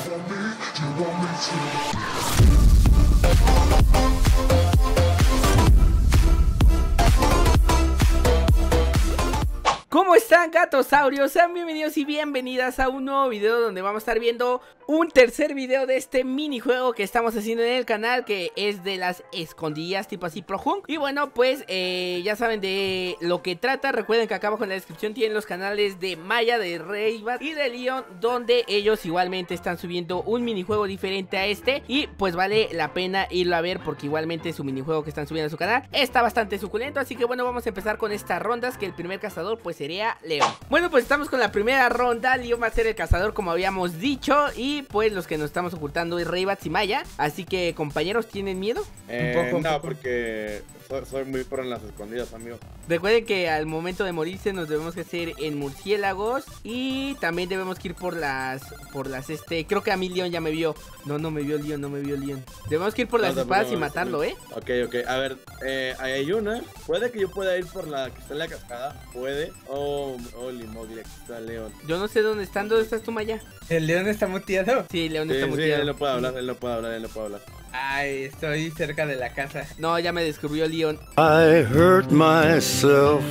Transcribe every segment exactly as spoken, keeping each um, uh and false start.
¿Cómo están, gatosaurios? Sean bienvenidos y bienvenidas a un nuevo video donde vamos a estar viendo un tercer video de este minijuego que estamos haciendo en el canal, que es de las escondidillas tipo así Pro Hunt. Y bueno, pues eh, ya saben de lo que trata. Recuerden que acá abajo en la descripción tienen los canales de Maya, de Raybat y de Leon, donde ellos igualmente están subiendo un minijuego diferente a este. Y pues vale la pena irlo a ver porque igualmente su minijuego que están subiendo a su canal está bastante suculento. Así que bueno, vamos a empezar con estas rondas, que el primer cazador pues sería Leon. Bueno, pues estamos con la primera ronda. Leon va a ser el cazador, como habíamos dicho, y pues los que nos estamos ocultando es Raybat y Maya. Así que, compañeros, ¿tienen miedo? Eh, un poco, un no, poco. porque soy, soy muy pro en las escondidas, amigo. Recuerden que al momento de morirse nos debemos que hacer en murciélagos. Y también debemos que ir por las, por las este, creo que a mí Leon ya me vio. No, no me vio Leon, no me vio Leon. Debemos que ir por las No, espadas no, y matarlo, ¿eh? Ok, ok, a ver, eh, hay una. Puede que yo pueda ir por la que está en la cascada. Puede. O oh, Limoglia, que está León. Yo no sé dónde están. ¿Dónde estás tú, Maya? ¿El león está muteado? Sí, Leon Sí, está sí, muteado. él no puede hablar, él no puede hablar, él no puede hablar. Ay, estoy cerca de la casa. No, ya me descubrió Leon. I hurt myself.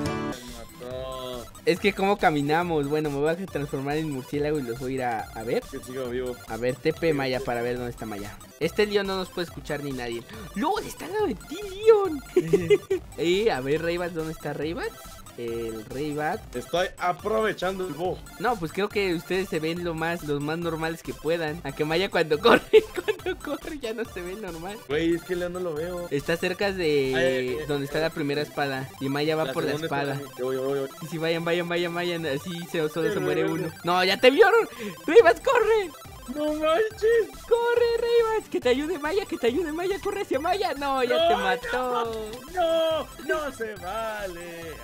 Me mató. Es que cómo caminamos. Bueno, me voy a transformar en murciélago y los voy a ir a, a ver. Que sigo vivo. A ver, T P Maya para ver dónde está Maya. Este Leon no nos puede escuchar ni nadie. ¡Lol! ¡Está al lado de ti, Leon! Y a ver, Raybat, ¿dónde está Raybat? El Raybat. Estoy aprovechando el bug. No, pues creo que ustedes se ven lo más, los más normales que puedan. A que Maya cuando corre, cuando corre ya no se ve normal. Güey, es que León no lo veo. Está cerca de Ay, ay, ay, donde está la primera espada. Y Maya va La por la segunda espada. está- Yo voy, yo voy, yo voy. Y si vayan, vayan, vayan, vayan. Así se, solo se Sí, muere sí, uno. sí. No, ya te vieron. Raybat, corre. ¡No manches! Corre, Raybat. Que te ayude Maya, que te ayude Maya. Corre hacia Maya. No, ya No, te mató. ¡No! ¡No se vale!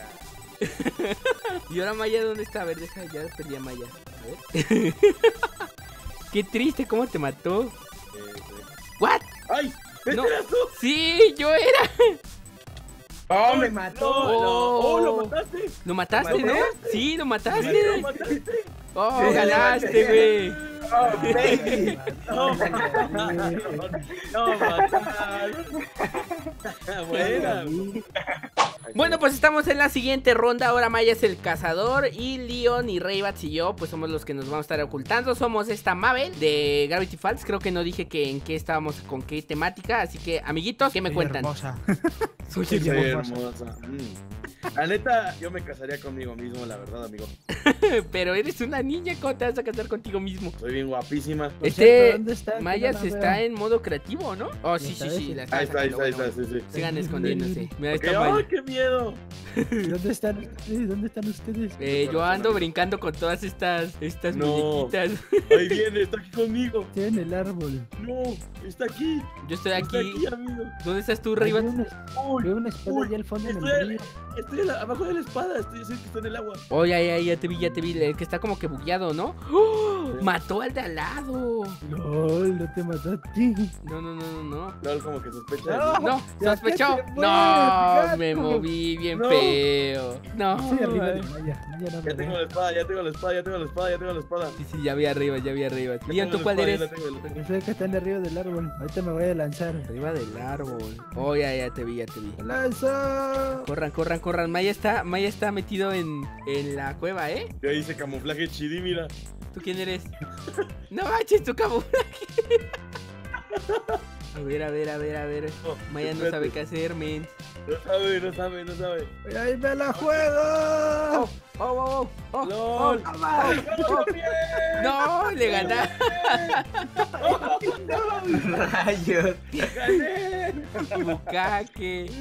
Y ahora Maya, ¿dónde está? A ver, deja, ya perdí a Maya. A ver. Qué triste, ¿cómo te mató? Eh, eh. ¿What? ¡Ay! ¿Este No. eras tú? Sí, yo era. ¡Oh, me No, mató! no. ¡Oh, lo mataste! ¿Lo mataste, ¿Lo no? mataste? Sí, lo Sí, mataste. lo mataste. Oh, Sí, ganaste, güey. ¡Oh, baby! No, no, mataron. Buena. Bueno, pues estamos en la siguiente ronda. Ahora Maya es el cazador y Leon y Raybat y yo pues somos los que nos vamos a estar ocultando. Somos esta Mabel de Gravity Falls. Creo que no dije que en qué estábamos, con qué temática. Así que, amiguitos, ¿qué me cuentan? Hermosa. Soy Soy hermosa. hermosa. Mm. La neta, yo me casaría conmigo mismo, la verdad, amigo. Pero eres una niña, ¿cómo te vas a casar contigo mismo? Soy bien guapísima. Por Este cierto, ¿dónde está? Maya Que no se la está veo. en modo creativo, ¿no? Oh, sí, sí, ¿Está sí, ese? la está Ahí está, ahí sacando. está, ahí Bueno, está, sí, sí. sigan escondiéndose. Mira, Ok, está ¡ay, Maya. qué miedo! ¿Dónde están ustedes? ¿Dónde están ustedes? Eh, yo ando brincando con todas estas, estas No. muñequitas. Ahí viene, está aquí conmigo. Estoy en el árbol. No, está aquí. Yo estoy Está aquí. aquí, amigo. ¿Dónde estás tú, Ay, Raybat? Veo una, Uy, veo una espada uy, allá al fondo en estoy, el al- río. estoy a la- abajo de la espada. Estoy, soy el que está en el agua. Oh, ya, ya, ya te vi, ya te vi. El que está como que bugueado, ¿no? ¡Oh! Mató al de al lado. No, no te mató a ti. No, no, no, no, no. No, como que sospecha. No. de mí. No, Ya sospechó. que te No, mueres, me gato. moví bien No. feo. No. Estoy arriba de Maya. Maya no me Ya tengo ve. la espada, ya tengo la espada, ya tengo la espada, ya tengo la espada. Sí, sí, ya vi arriba, ya vi arriba. Ya Leon, tengo ¿tú la cuál espada, eres? ya la tengo, la tengo. Yo soy el que está en arriba del árbol. Ahorita me voy a lanzar. Arriba del árbol. Oh, ya, ya te vi, ya te vi. ¡Lanza! Corran, corran, corran. Maya está, Maya está metido en, en la cueva, ¿eh? Ya hice camuflaje chidi, mira. ¿Tú quién eres? No manches, tu camuflaje. A ver, a ver, a ver, a ver. Maya no sabe qué hacer, men. No sabe, no sabe, no sabe. ¡Ahí me la juego! Oh, oh, oh, oh, oh, ¡Lol! oh. ¡Ay, no, bien! No, le gané. ¡Rayos! ¡Gané! Bucaque.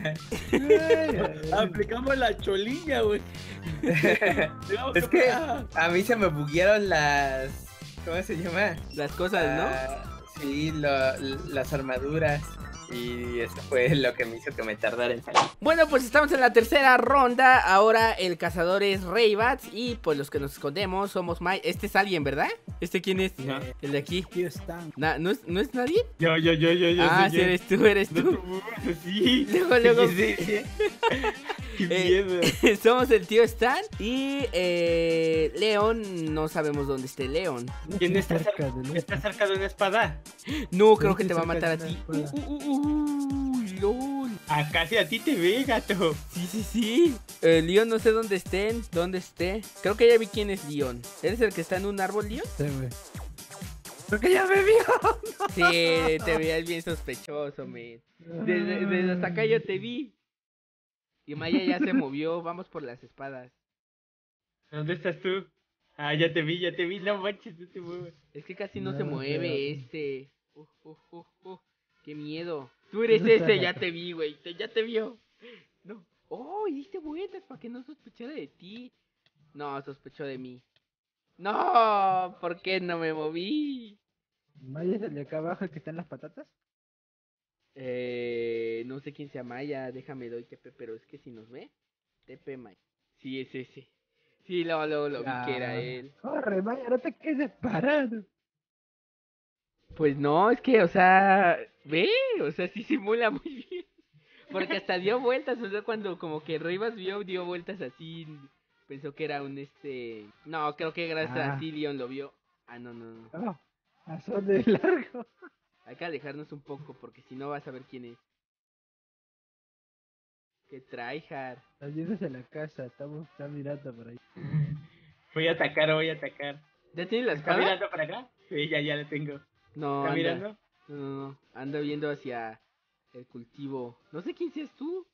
Aplicamos la cholilla, güey. Digamos Es que ah, a mí se me buguearon las... ¿Cómo se llama? Las cosas, ¿no? Ah, sí, lo- las armaduras. Y eso fue lo que me hizo que me tardara en salir. Bueno, pues estamos en la tercera ronda. Ahora el cazador es Raybat. Y pues los que nos escondemos somos Maya. Este es alguien, ¿verdad? ¿Este quién es? No. El de aquí. Aquí están. Na- ¿no, es, ¿No es nadie? Yo, yo, yo, yo, yo. Ah, soy sí, yo. eres tú, eres No, tú. tú, sí. Luego, luego. Sí, sí. Qué Eh, miedo. Somos el tío Stan y eh, Leon, no sabemos dónde esté Leon. ¿Quién está cerca cerca, del está cerca de una espada? No, creo Sí, que te va a cerca matar a de ti. una Uh, espada. uh, uh, uh, lol. Acá sí a ti te ve, gato. Sí, sí, sí. Eh, Leon, no sé dónde estén, dónde esté. Creo que ya vi quién es Leon. ¿Eres el que está en un árbol, Leon? Sí, güey. Creo que ya me vio. Sí, te veías bien sospechoso, men. Desde, desde hasta acá yo te vi. Y Maya ya se movió, vamos por las espadas. ¿Dónde estás tú? Ah, ya te vi, ya te vi. No manches, no te muevas. Es que casi no, No, se mueve pero- este. Uh, uh, uh, uh. Qué miedo. Tú eres ¿Dónde está, ese, ya gato? te vi, güey. te- Ya te vio. No. Oh, y diste vueltas para que no sospechara de ti. No, sospechó de mí. No, ¿por qué no me moví? Maya es el de acá abajo, el que está en las patatas. Eh, no sé quién sea Maya, déjame doy T P, pero es que si nos ve, T P Maya. Sí, es ese. Sí, luego, luego lo vi que era Ah, él. Corre, Maya, no te quedes parado. Pues no, es que, o sea, ve, o sea, sí simula muy bien. Porque hasta dio vueltas, o sea, cuando como que Rivas vio, dio vueltas así, pensó que era un este... No, creo que gracias Ah. a ti Leon lo vio. Ah, no, no, no. Oh, a son de largo. Hay que alejarnos un poco, porque si no vas a ver quién es. Que tryhard. Ayúdese a la casa, estamos está mirando por ahí. Voy a atacar, voy a atacar. ¿Ya tiene la ¿Está espada? mirando para acá? Sí, ya, ya la tengo. No, ¿Está anda. mirando? No, no, no. Anda viendo hacia el cultivo. No sé quién seas tú.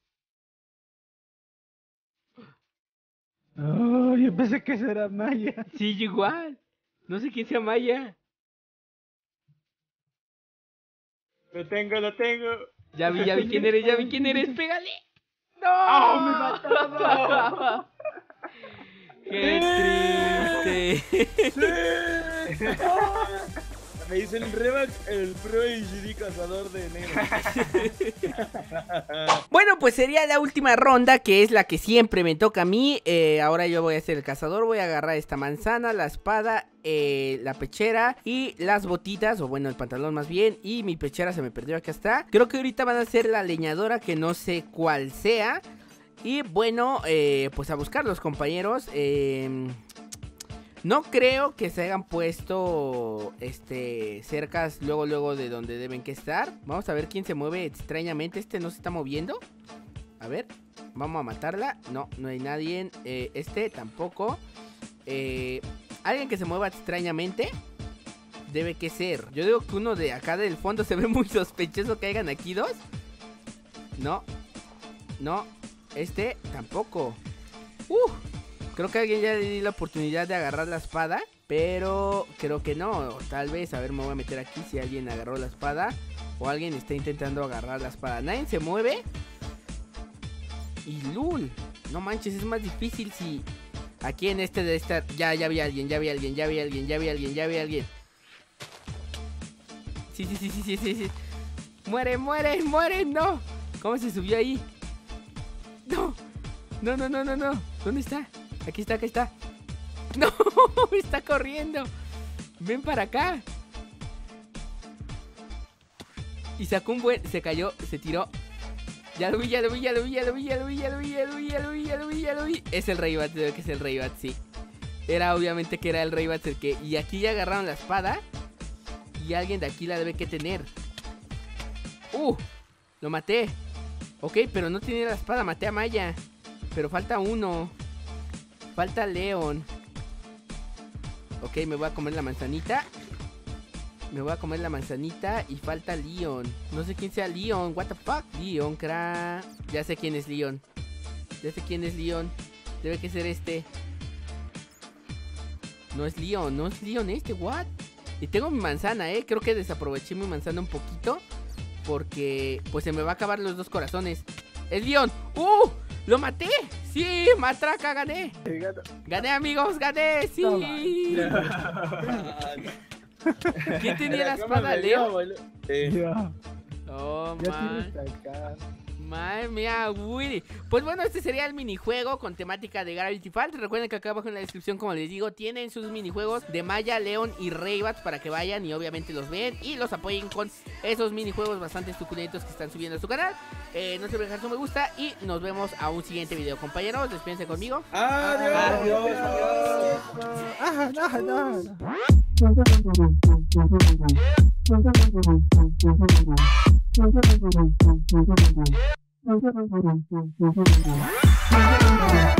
Oh, yo pensé que eso era Maya. Sí, yo igual. No sé quién sea Maya. Lo tengo, lo tengo. Ya vi, ya vi quién eres, ya vi quién eres. ¡Pégale! ¡No! ¡Ah, me mató! ¡Qué triste! Me dicen Revax, el pro y G D cazador de negro. Bueno, pues sería la última ronda, que es la que siempre me toca a mí. Eh, ahora yo voy a ser el cazador. Voy a agarrar esta manzana, la espada, eh, la pechera y las botitas, o bueno, el pantalón más bien. Y mi pechera se me perdió, acá está. Creo que ahorita van a ser la leñadora, que no sé cuál sea. Y bueno, eh, pues a buscar los compañeros. Eh... No creo que se hayan puesto este cercas luego luego de donde deben que estar. Vamos a ver quién se mueve extrañamente. Este no se está moviendo. A ver, vamos a matarla. No, no hay nadie. Eh, este tampoco. Eh, alguien que se mueva extrañamente debe que ser. Yo digo que uno de acá del fondo se ve muy sospechoso que hayan aquí dos. No, no, este tampoco. Uh. Creo que a alguien ya le di la oportunidad de agarrar la espada, pero creo que no. Tal vez, a ver, me voy a meter aquí si alguien agarró la espada o alguien está intentando agarrar la espada. Nadie se mueve. Y lul, no manches, es más difícil si aquí en este de esta... Ya, ya vi a alguien, ya vi a alguien, ya vi a alguien, ya vi a alguien, ya vi a alguien. Sí, sí, sí, sí, sí, sí, sí. Muere, muere, muere, no. ¿Cómo se subió ahí? No, no, no, no, no, no. ¿Dónde está? Aquí está, aquí está. No, está corriendo. Ven para acá. Y sacó un buen... Se cayó, se tiró. Ya lo vi, ya lo vi, ya lo vi, ya lo vi, ya lo vi, ya lo vi, ya lo vi, ya lo vi, ya lo vi, ya lo vi. Es el Raybat, creo que es el Raybat, sí. Era obviamente que era el Raybat el que... Y aquí ya agarraron la espada. Y alguien de aquí la debe que tener. Uh, lo maté. Ok, pero no tiene la espada, maté a Maya. Pero falta uno. Falta Leon. Ok, me voy a comer la manzanita. Me voy a comer la manzanita. Y falta Leon. No sé quién sea Leon. What the fuck. Leon, cra. Ya sé quién es Leon. Ya sé quién es Leon. Debe que ser este. No es Leon. No es Leon este. What. Y tengo mi manzana, eh. Creo que desaproveché mi manzana un poquito. Porque pues se me va a acabar los dos corazones. Es Leon. ¡Uh! ¡Lo maté! ¡Sí! ¡Matraca! ¡Gané! ¡Gané, amigos! ¡Gané! ¡Sí! ¿Quién tenía la espada, Leo? Sí. Ya, Oh, ya man. tienes acá. Madre mía, Willy. Pues bueno, este sería el minijuego con temática de Gravity Falls. Recuerden que acá abajo en la descripción, como les digo, tienen sus minijuegos de Maya, León y Raybats para que vayan y obviamente los vean y los apoyen con esos minijuegos bastante suculentos que están subiendo a su canal. Eh, no se olviden dejar su me gusta y nos vemos a un siguiente video, compañeros. Despídense conmigo. Adiós. Adiós, adiós. Ah, no, no, no. Thank you.